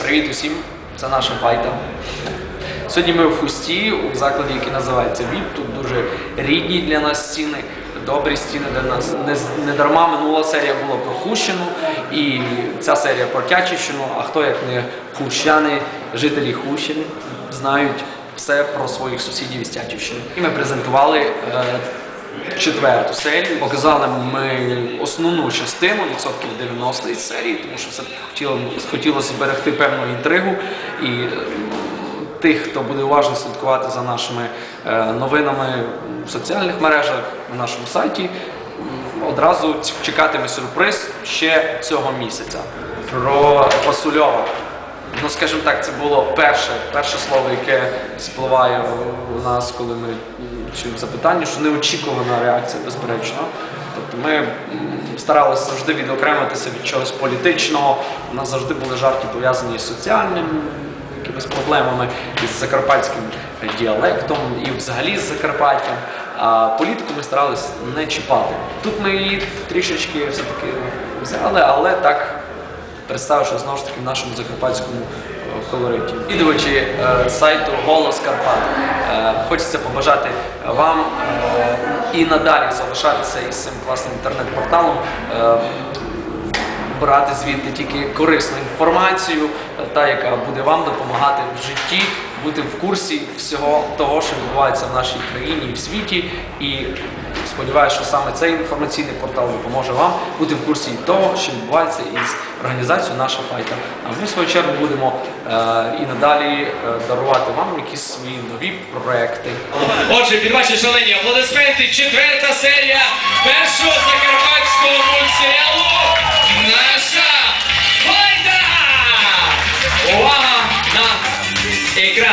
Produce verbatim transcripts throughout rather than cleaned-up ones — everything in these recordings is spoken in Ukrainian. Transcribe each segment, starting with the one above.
Привіт усім, це наша файта. Сьогодні ми в Хусті, у закладі, який називається ВІП. Тут дуже рідні для нас стіни, добрі стіни для нас. Не, не дарма минула серія була про Хущину, і ця серія про Тячівщину. А хто, як не хущани, жителі Хущини, знають все про своїх сусідів із Тячівщини. І ми презентували е, четверту серію. Показали ми основну частину, відсотків дев'яносто із серії, тому що все хотіло, хотілося зберегти певну інтригу. І е, тих, хто буде уважно слідкувати за нашими е, новинами в соціальних мережах, на нашому сайті, одразу чекатиме сюрприз ще цього місяця. Про Васульова. Ну, скажімо так, це було перше, перше слово, яке спливає у нас, коли ми чуємо запитання, що неочікувана реакція, безперечно. Тобто ми старалися завжди відокремитися від чогось політичного, у нас завжди були жарти пов'язані з соціальним, якимись проблемами, із закарпатським діалектом і взагалі з Закарпаттям. А політику ми старалися не чіпати. Тут ми її трішечки все-таки взяли, але так, представивши знову ж таки в нашому закарпатському колориті. Відвідувачі е, сайту «Голос Карпат», е, хочеться побажати вам е, і надалі залишатися із цим класним інтернет-порталом, е, брати звідти тільки корисну інформацію, та, яка буде вам допомагати в житті, бути в курсі всього того, що відбувається в нашій країні і в світі. І сподіваюся, що саме цей інформаційний портал допоможе вам бути в курсі того, що відбувається із організацією «Наша файта». А ми, в свою чергу, будемо е, і надалі е, дарувати вам якісь свої нові проекти. Отже, під ваші шалені аплодисменти, четверта серія першого закарпатського мультсеріалу «Наша файта». Увага на екран!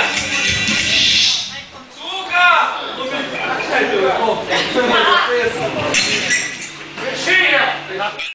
Сука!